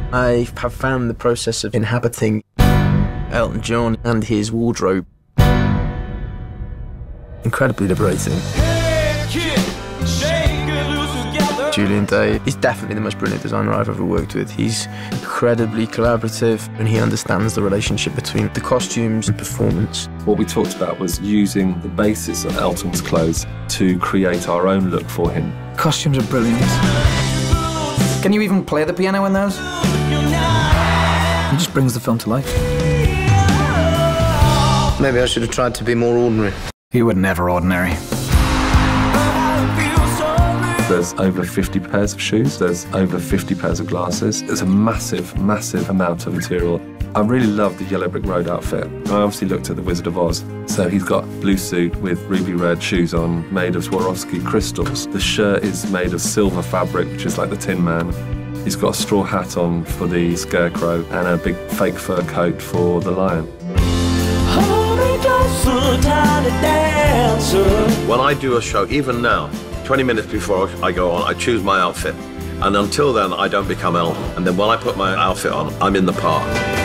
I have found the process of inhabiting Elton John and his wardrobe incredibly liberating. Julian Day is definitely the most brilliant designer I've ever worked with. He's incredibly collaborative and he understands the relationship between the costumes and performance. What we talked about was using the basis of Elton's clothes to create our own look for him. Costumes are brilliant. Can you even play the piano in those? It just brings the film to life. Maybe I should have tried to be more ordinary. You were never ordinary. There's over 50 pairs of shoes, there's over 50 pairs of glasses. There's a massive, massive amount of material. I really love the Yellow Brick Road outfit. I obviously looked at The Wizard of Oz. So he's got a blue suit with ruby red shoes on, made of Swarovski crystals. The shirt is made of silver fabric, which is like the Tin Man. He's got a straw hat on for the Scarecrow and a big fake fur coat for the Lion. When I do a show, even now, 20 minutes before I go on, I choose my outfit. And until then, I don't become Elton. And then when I put my outfit on, I'm in the part.